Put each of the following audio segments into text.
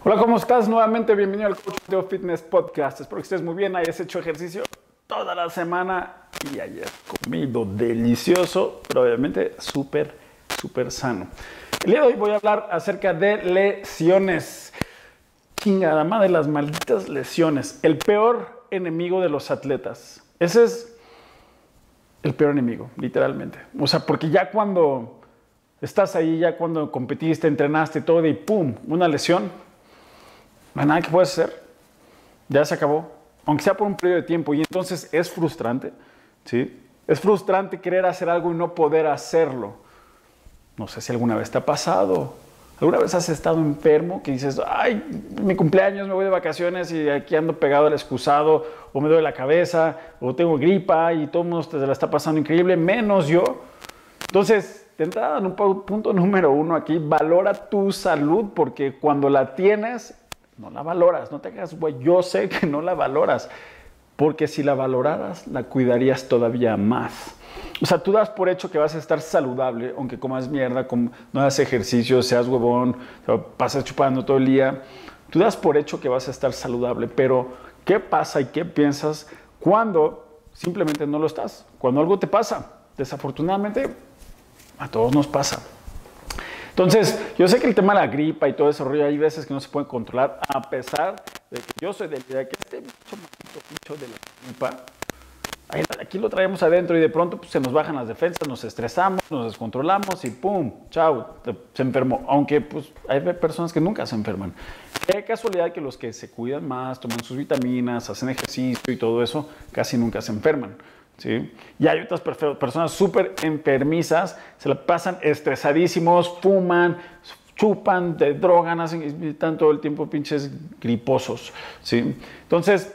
Hola, ¿cómo estás? Nuevamente bienvenido al Coach Teo Fitness Podcast. Espero que estés muy bien, hayas hecho ejercicio toda la semana y hayas comido delicioso, pero obviamente súper sano. El día de hoy voy a hablar acerca de lesiones. Chingada madre de las malditas lesiones. El peor enemigo de los atletas. Ese es el peor enemigo, literalmente. O sea, porque ya cuando estás ahí, ya cuando competiste, entrenaste todo y ¡pum! Una lesión. No hay nada que puedas hacer. Ya se acabó. Aunque sea por un periodo de tiempo. Y entonces es frustrante. ¿Sí? Es frustrante querer hacer algo y no poder hacerlo. No sé si alguna vez te ha pasado. ¿Alguna vez has estado enfermo que dices, ay, mi cumpleaños, me voy de vacaciones y aquí ando pegado al excusado, o me duele la cabeza, o tengo gripa y todo el mundo se la está pasando increíble, menos yo? Entonces, de entrada, en un punto número uno aquí, valora tu salud, porque cuando la tienes, no la valoras. No te hagas, güey, yo sé que no la valoras, porque si la valoraras, la cuidarías todavía más. O sea, tú das por hecho que vas a estar saludable, aunque comas mierda, no hagas ejercicio, seas huevón, pasas chupando todo el día. Tú das por hecho que vas a estar saludable, pero ¿qué pasa y qué piensas cuando simplemente no lo estás? Cuando algo te pasa. Desafortunadamente, a todos nos pasa. Entonces, yo sé que el tema de la gripa y todo ese rollo, hay veces que no se puede controlar, a pesar de que yo soy de la idea que este bicho de la gripa, aquí lo traemos adentro y de pronto pues, se nos bajan las defensas, nos estresamos, nos descontrolamos y ¡pum! ¡Chao! Se enfermó. Aunque pues, hay personas que nunca se enferman. Qué casualidad que los que se cuidan más, toman sus vitaminas, hacen ejercicio y todo eso, casi nunca se enferman. ¿Sí? Y hay otras personas súper enfermizas, se la pasan estresadísimos, fuman, chupan, te drogan, están todo el tiempo pinches griposos. ¿Sí? Entonces,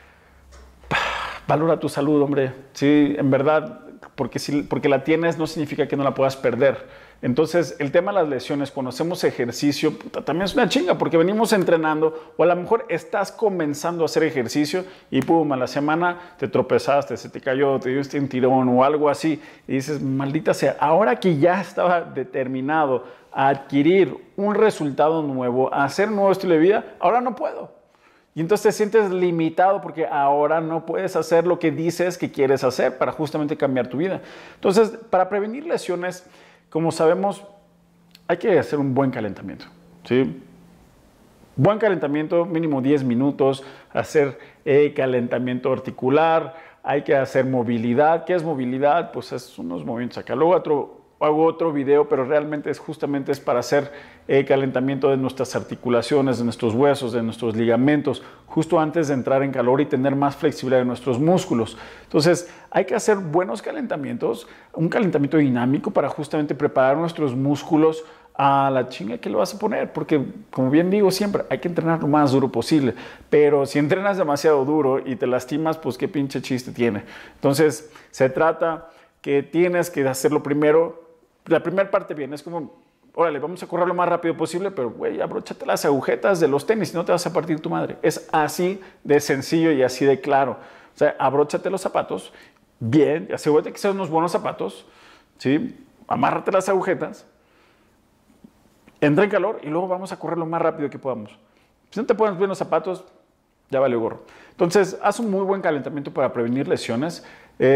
valora tu salud, hombre. Sí, en verdad, porque la tienes no significa que no la puedas perder. Entonces, el tema de las lesiones, cuando hacemos ejercicio, también es una chinga, porque venimos entrenando, o a lo mejor estás comenzando a hacer ejercicio y pum, a la semana te tropezaste, se te cayó, te diste un tirón o algo así, y dices, maldita sea, ahora que ya estaba determinado a adquirir un resultado nuevo, a hacer un nuevo estilo de vida, ahora no puedo. Y entonces te sientes limitado porque ahora no puedes hacer lo que dices que quieres hacer para justamente cambiar tu vida. Entonces, para prevenir lesiones, como sabemos, hay que hacer un buen calentamiento. ¿Sí? Buen calentamiento, mínimo 10 minutos, hacer calentamiento articular, hay que hacer movilidad. ¿Qué es movilidad? Pues es unos movimientos acá. Luego hago otro video, pero realmente es para hacer calentamiento de nuestras articulaciones, de nuestros huesos, de nuestros ligamentos, justo antes de entrar en calor y tener más flexibilidad de nuestros músculos. Entonces, hay que hacer buenos calentamientos, un calentamiento dinámico para justamente preparar nuestros músculos a la chinga que le vas a poner, porque como bien digo siempre, hay que entrenar lo más duro posible, pero si entrenas demasiado duro y te lastimas, pues qué pinche chiste tiene. Entonces, se trata que tienes que hacerlo primero. La primera parte bien, es como, órale, vamos a correr lo más rápido posible, pero güey, abróchate las agujetas de los tenis y no te vas a partir tu madre. Es así de sencillo y así de claro. O sea, abróchate los zapatos bien, asegúrate que sean unos buenos zapatos, ¿sí? Amárrate las agujetas, entra en calor y luego vamos a correr lo más rápido que podamos. Si no te pones bien los zapatos, ya vale gorro. Entonces, haz un muy buen calentamiento para prevenir lesiones.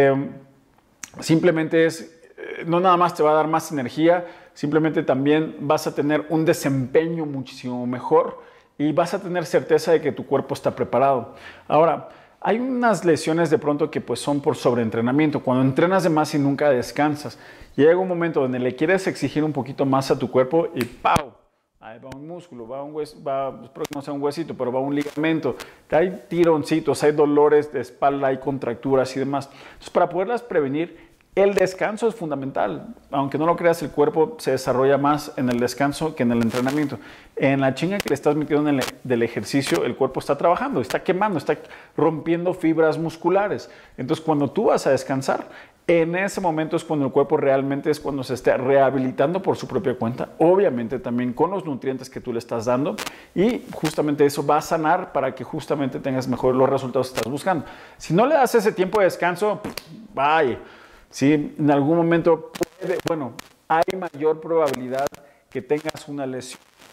Simplemente no nada más te va a dar más energía, simplemente también vas a tener un desempeño muchísimo mejor y vas a tener certeza de que tu cuerpo está preparado. Ahora, hay unas lesiones de pronto que pues son por sobreentrenamiento, cuando entrenas de más y nunca descansas. Llega un momento donde le quieres exigir un poquito más a tu cuerpo y ¡pau! Ahí va un músculo, va un hueso, espero que no sea un huesito, pero va un ligamento. Hay tironcitos, hay dolores de espalda, hay contracturas y demás. Entonces, para poderlas prevenir, el descanso es fundamental. Aunque no lo creas, el cuerpo se desarrolla más en el descanso que en el entrenamiento. En la chinga que le estás metiendo del ejercicio, el cuerpo está trabajando, está quemando, está rompiendo fibras musculares. Entonces, cuando tú vas a descansar, en ese momento es cuando el cuerpo realmente es cuando se está rehabilitando por su propia cuenta. Obviamente también con los nutrientes que tú le estás dando. Y justamente eso va a sanar para que justamente tengas mejor los resultados que estás buscando. Si no le das ese tiempo de descanso, bye. ¿Sí? En algún momento hay mayor probabilidad que tengas una lesión.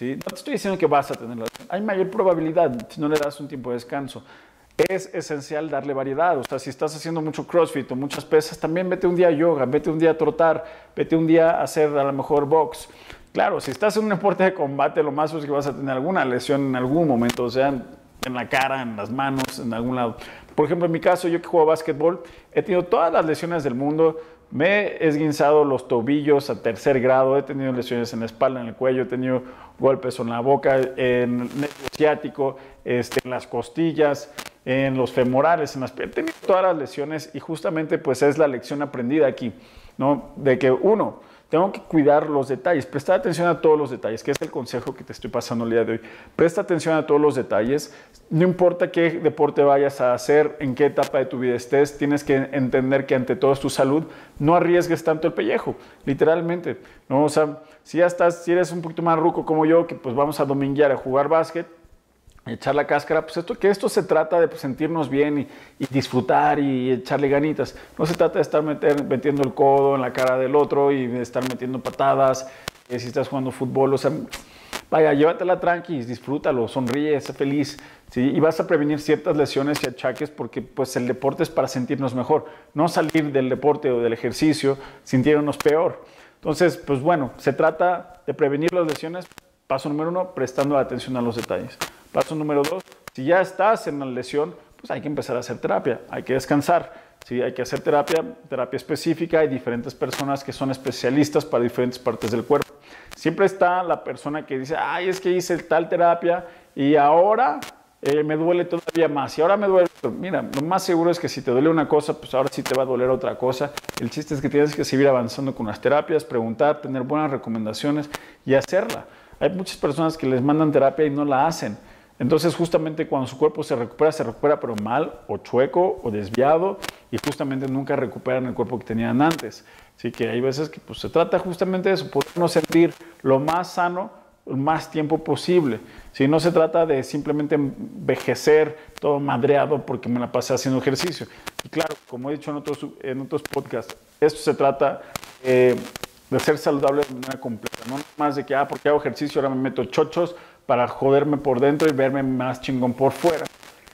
¿sí? No te estoy diciendo que vas a tener la lesión. Hay mayor probabilidad si no le das un tiempo de descanso. Es esencial darle variedad. O sea, si estás haciendo mucho CrossFit o muchas pesas, también vete un día a yoga, vete un día a trotar, vete un día a hacer a lo mejor box. Claro, si estás en un deporte de combate, lo más es que vas a tener alguna lesión en algún momento, o sea, en la cara, en las manos, en algún lado. Por ejemplo, en mi caso, yo que juego básquetbol, he tenido todas las lesiones del mundo. Me he esguinzado los tobillos a 3er grado, he tenido lesiones en la espalda, en el cuello, he tenido golpes en la boca, en el nervio ciático, en las costillas, en los femorales, en las piernas. He tenido todas las lesiones y justamente pues es la lección aprendida aquí, ¿no? De que uno, tengo que cuidar los detalles, prestar atención a todos los detalles, que es el consejo que te estoy pasando el día de hoy. Presta atención a todos los detalles, no importa qué deporte vayas a hacer, en qué etapa de tu vida estés, tienes que entender que ante todo es tu salud, no arriesgues tanto el pellejo, literalmente, ¿no? O sea, si eres un poquito más ruco como yo, que pues vamos a dominguear a jugar básquet, echar la cáscara, pues esto se trata de sentirnos bien y disfrutar y echarle ganitas. No se trata de estar metiendo el codo en la cara del otro y de estar metiendo patadas, si estás jugando fútbol, o sea, vaya, llévatela tranqui, disfrútalo, sonríe, sé feliz, ¿sí? Y vas a prevenir ciertas lesiones y achaques porque pues el deporte es para sentirnos mejor, no salir del deporte o del ejercicio sintiéndonos peor. Entonces, pues bueno, se trata de prevenir las lesiones. Paso número 1, prestando atención a los detalles. Paso número 2, si ya estás en la lesión, pues hay que empezar a hacer terapia, hay que descansar, ¿sí? Hay que hacer terapia específica. Hay diferentes personas que son especialistas para diferentes partes del cuerpo. Siempre está la persona que dice, ay, es que hice tal terapia y ahora me duele todavía más. Y ahora me duele. Mira, lo más seguro es que si te duele una cosa, pues ahora sí te va a doler otra cosa. El chiste es que tienes que seguir avanzando con las terapias, preguntar, tener buenas recomendaciones y hacerla. Hay muchas personas que les mandan terapia y no la hacen. Entonces, justamente cuando su cuerpo se recupera pero mal, o chueco, o desviado, y justamente nunca recuperan el cuerpo que tenían antes. Así que hay veces que pues, se trata justamente de eso, podernos sentir lo más sano, el más tiempo posible. Si no se trata de simplemente envejecer todo madreado porque me la pasé haciendo ejercicio. Y claro, como he dicho en otros podcasts, esto se trata de ser saludable de manera completa, no más de que, porque hago ejercicio, ahora me meto chochos para joderme por dentro y verme más chingón por fuera.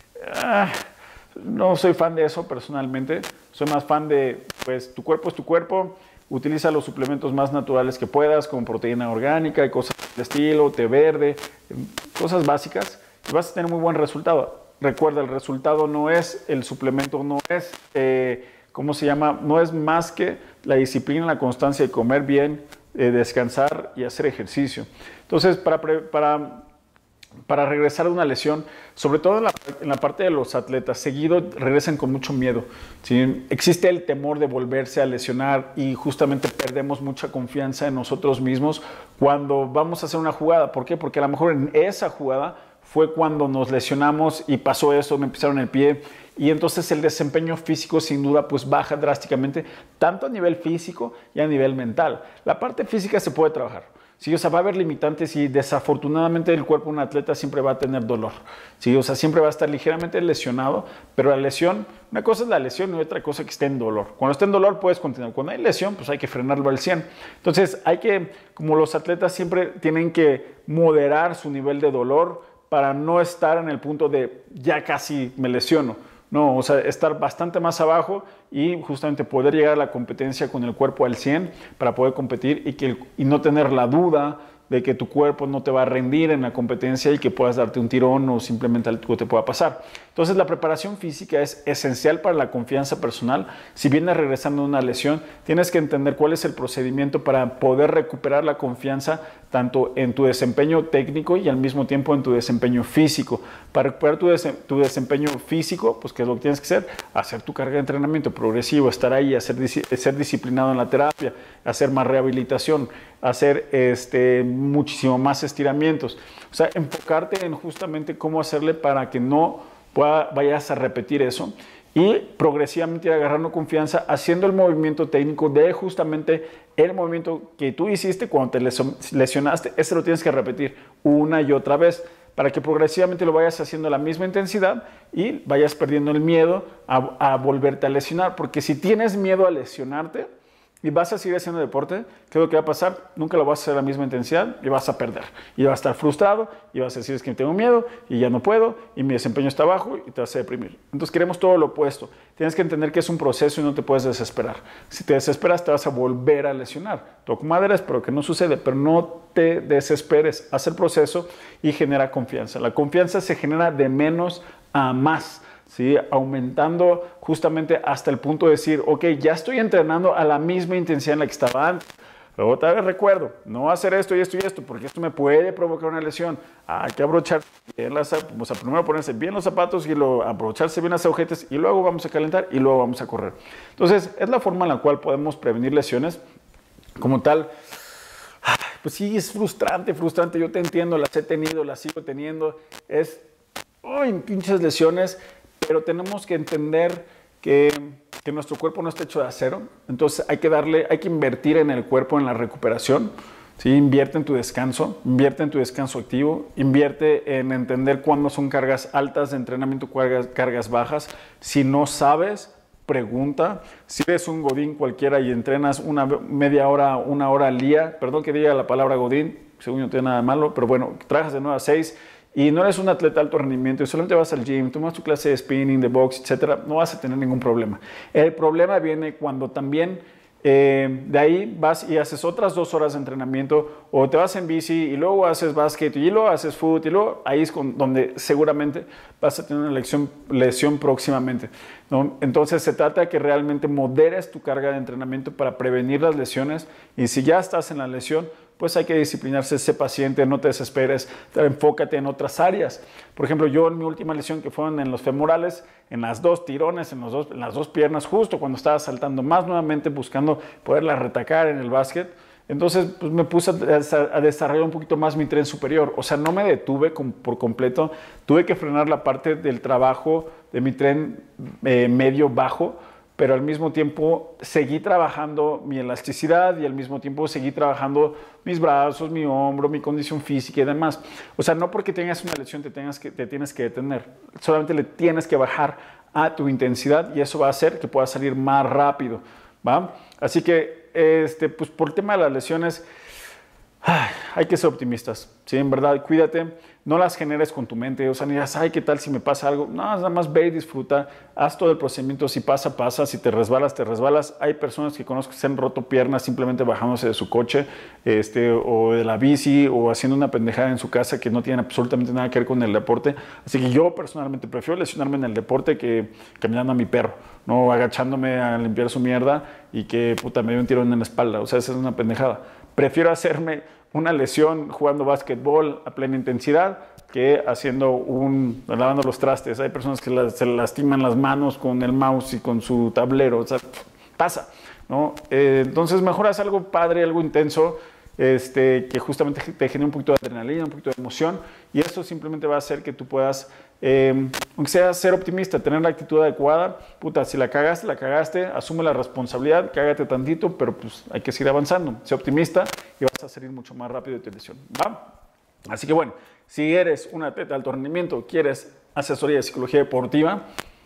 No soy fan de eso personalmente, soy más fan de, pues, tu cuerpo es tu cuerpo, utiliza los suplementos más naturales que puedas, como proteína orgánica y cosas del estilo, té verde, cosas básicas, y vas a tener muy buen resultado. Recuerda, el resultado no es el suplemento, no es, ¿cómo se llama? No es más que la disciplina, la constancia de comer bien, descansar y hacer ejercicio. Entonces, para regresar de una lesión, sobre todo en la parte de los atletas, seguido regresan con mucho miedo, ¿sí? Existe el temor de volverse a lesionar y justamente perdemos mucha confianza en nosotros mismos cuando vamos a hacer una jugada. ¿Por qué? Porque a lo mejor en esa jugada fue cuando nos lesionamos y pasó eso, me pisaron el pie, y entonces el desempeño físico sin duda pues baja drásticamente, tanto a nivel físico y a nivel mental. La parte física se puede trabajar, ¿sí? O sea, va a haber limitantes y desafortunadamente el cuerpo de un atleta siempre va a tener dolor, ¿sí? O sea, siempre va a estar ligeramente lesionado, pero la lesión, una cosa es la lesión y otra cosa que esté en dolor. Cuando esté en dolor puedes continuar, cuando hay lesión pues hay que frenarlo al 100. Entonces hay que, como los atletas siempre tienen que moderar su nivel de dolor para no estar en el punto de ya casi me lesiono. No, o sea, estar bastante más abajo y justamente poder llegar a la competencia con el cuerpo al 100 para poder competir y no tener la duda de que tu cuerpo no te va a rendir en la competencia y que puedas darte un tirón o simplemente algo te pueda pasar. Entonces, la preparación física es esencial para la confianza personal. Si vienes regresando de una lesión, tienes que entender cuál es el procedimiento para poder recuperar la confianza tanto en tu desempeño técnico y al mismo tiempo en tu desempeño físico. Para recuperar tu desempeño físico, pues ¿qué es lo que tienes que hacer? Hacer tu carga de entrenamiento progresivo, estar ahí, ser disciplinado en la terapia, hacer más rehabilitación, hacer muchísimo más estiramientos. O sea, enfocarte en justamente cómo hacerle para que no vayas a repetir eso y progresivamente ir agarrando confianza haciendo el movimiento técnico de justamente el movimiento que tú hiciste cuando te lesionaste. Ese lo tienes que repetir una y otra vez para que progresivamente lo vayas haciendo a la misma intensidad y vayas perdiendo el miedo a volverte a lesionar. Porque si tienes miedo a lesionarte, y vas a seguir haciendo deporte, ¿qué es lo que va a pasar? Nunca lo vas a hacer a la misma intensidad y vas a perder. Y vas a estar frustrado y vas a decir, es que tengo miedo y ya no puedo y mi desempeño está bajo y te vas a deprimir. Entonces queremos todo lo opuesto. Tienes que entender que es un proceso y no te puedes desesperar. Si te desesperas te vas a volver a lesionar. Toco madera, espero que no sucede, pero no te desesperes. Haz el proceso y genera confianza. La confianza se genera de menos a más. ¿Sí? Aumentando justamente hasta el punto de decir, ok, ya estoy entrenando a la misma intensidad en la que estaba antes. Luego otra vez recuerdo, no hacer esto y esto y esto, porque esto me puede provocar una lesión. Hay que abrochar bien primero ponerse bien los zapatos y luego abrocharse bien las agujetas y luego vamos a calentar y luego vamos a correr. Entonces, es la forma en la cual podemos prevenir lesiones. Como tal, pues sí, es frustrante, yo te entiendo, las he tenido, las sigo teniendo. Pinches lesiones. Pero tenemos que entender que nuestro cuerpo no está hecho de acero. Entonces hay que invertir en el cuerpo, en la recuperación. ¿Sí? Invierte en tu descanso activo, invierte en entender cuándo son cargas altas de entrenamiento, cargas bajas. Si no sabes, pregunta. Si eres un godín cualquiera y entrenas media hora, una hora al día, perdón que diga la palabra godín, según yo no tiene nada de malo, pero bueno, trabajas de 9 a 6, y no eres un atleta de alto rendimiento y solamente vas al gym, tomas tu clase de spinning, de box, etcétera, no vas a tener ningún problema. El problema viene cuando también de ahí vas y haces otras 2 horas de entrenamiento, o te vas en bici y luego haces básquet y luego haces fútbol y luego ahí es donde seguramente vas a tener una lesión próximamente, ¿no? Entonces se trata de que realmente moderes tu carga de entrenamiento para prevenir las lesiones, y si ya estás en la lesión, pues hay que disciplinarse, sé paciente, no te desesperes, enfócate en otras áreas. Por ejemplo, yo en mi última lesión, que fueron en los femorales, en las 2 tirones, en las dos piernas, justo cuando estaba saltando más nuevamente, buscando poderla retacar en el básquet, entonces pues me puse a desarrollar un poquito más mi tren superior. O sea, no me detuve por completo, tuve que frenar la parte del trabajo de mi tren medio-bajo, pero al mismo tiempo seguí trabajando mi elasticidad y al mismo tiempo seguí trabajando mis brazos, mi hombro, mi condición física y demás. O sea, no porque tengas una lesión te tienes que detener, solamente le tienes que bajar a tu intensidad y eso va a hacer que puedas salir más rápido, ¿va? Así que, pues por el tema de las lesiones, hay que ser optimistas, ¿sí? En verdad, cuídate, no las generes con tu mente, o sea, ni digas, ay, ¿qué tal si me pasa algo? No, nada más ve y disfruta, haz todo el procedimiento, si pasa, pasa, si te resbalas, te resbalas. Hay personas que conozco que se han roto piernas simplemente bajándose de su coche, o de la bici, o haciendo una pendejada en su casa que no tiene absolutamente nada que ver con el deporte. Así que yo personalmente prefiero lesionarme en el deporte que caminando a mi perro, no agachándome a limpiar su mierda y que, puta, me dio un tirón en la espalda, o sea, esa es una pendejada. Prefiero hacerme una lesión jugando básquetbol a plena intensidad que lavando los trastes. Hay personas que se lastiman las manos con el mouse y con su tablero, o sea, pasa, ¿no? Entonces mejor haz algo padre, algo intenso, que justamente te genere un poquito de adrenalina, un poquito de emoción, y eso simplemente va a hacer que tú puedas, aunque sea ser optimista, tener la actitud adecuada. Puta, si la cagaste, asume la responsabilidad, cágate tantito, pero pues hay que seguir avanzando. Sé optimista y vas a salir mucho más rápido de tu lesión, ¿va? Así que bueno, si eres un atleta de alto rendimiento, quieres asesoría de psicología deportiva,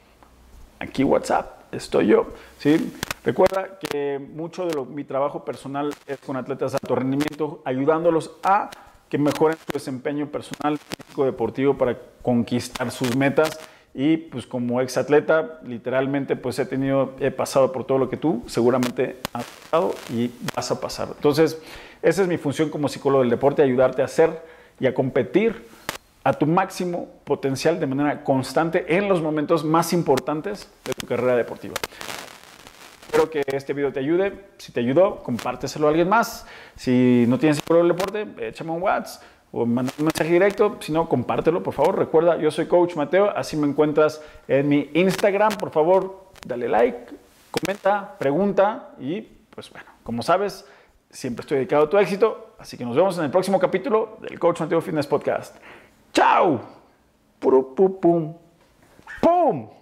aquí WhatsApp, estoy yo, ¿sí? Recuerda que mucho de mi trabajo personal es con atletas de alto rendimiento, ayudándolos a que mejoren su desempeño personal, físico, deportivo para conquistar sus metas. Y pues como exatleta, literalmente pues he pasado por todo lo que tú seguramente has pasado y vas a pasar. Entonces, esa es mi función como psicólogo del deporte, ayudarte a hacer y a competir a tu máximo potencial de manera constante en los momentos más importantes de tu carrera deportiva. Espero que este video te ayude. Si te ayudó, compárteselo a alguien más. Si no tienes psicólogo del deporte, échame un WhatsApp o manda un mensaje directo. Si no, compártelo, por favor. Recuerda, yo soy Coach Mateo, así me encuentras en mi Instagram. Por favor, dale like, comenta, pregunta y pues bueno, como sabes, siempre estoy dedicado a tu éxito. Así que nos vemos en el próximo capítulo del Coach Mateo Fitness Podcast. ¡Chao! ¡Pum! ¡Pum!